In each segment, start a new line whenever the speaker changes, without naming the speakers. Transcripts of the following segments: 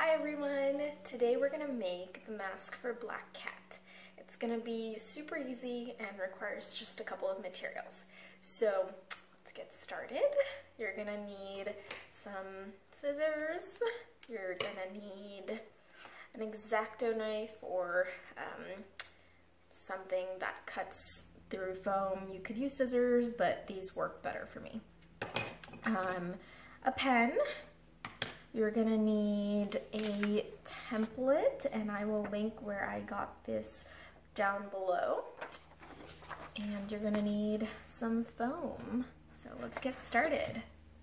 Hi everyone! Today we're going to make the mask for Black Cat. It's going to be super easy and requires just a couple of materials. So let's get started. You're going to need some scissors, you're going to need an X-Acto knife or something that cuts through foam. You could use scissors, but these work better for me. A pen. You're gonna need a template, and I will link where I got this down below. And you're gonna need some foam. So let's get started.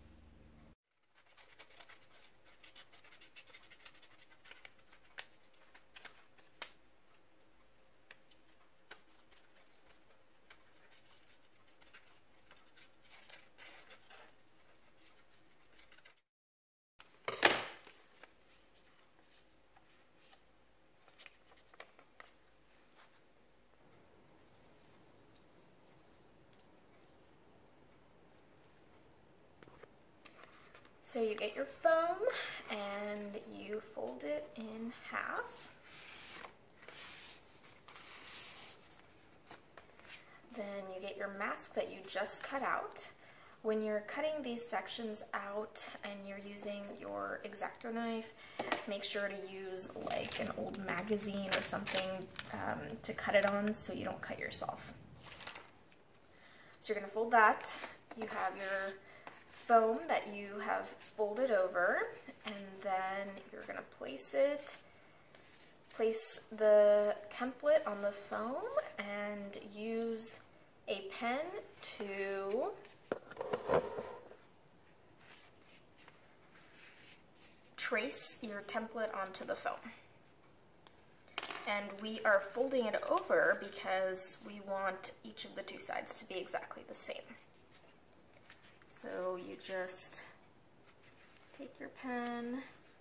So you get your foam and you fold it in half. Then you get your mask that you just cut out. When you're cutting these sections out and you're using your X-Acto knife, make sure to use like an old magazine or something to cut it on so you don't cut yourself. So you're gonna fold that. You have your foam that you have folded over, and then you're going to place the template on the foam and use a pen to trace your template onto the foam. And we are folding it over because we want each of the two sides to be exactly the same. So you just take your pen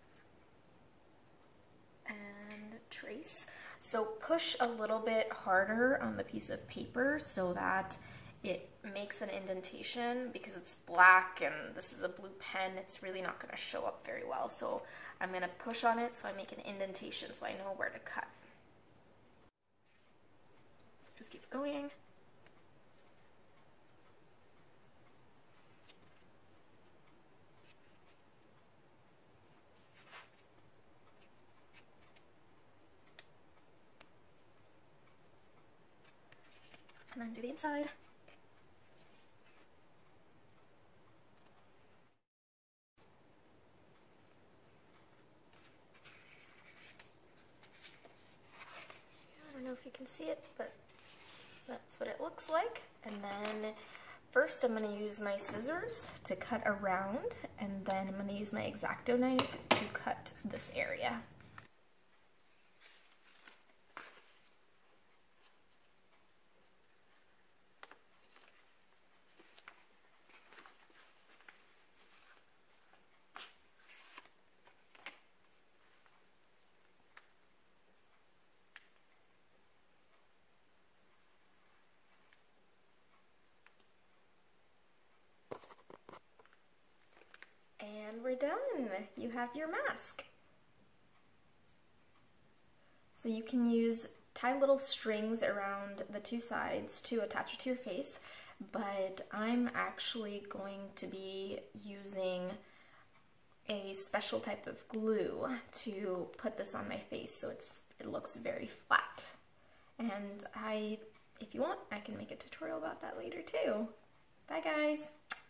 and trace. So push a little bit harder on the piece of paper so that it makes an indentation, because it's black and this is a blue pen, it's really not going to show up very well. So I'm going to push on it so I make an indentation so I know where to cut. So just keep going. And then do the inside. I don't know if you can see it, but that's what it looks like. And then first I'm going to use my scissors to cut around, and then I'm going to use my X-Acto knife to cut this area. And we're done. You have your mask. So you can tie little strings around the two sides to attach it to your face, but I'm actually going to be using a special type of glue to put this on my face so it looks very flat. And if you want, I can make a tutorial about that later too. Bye guys!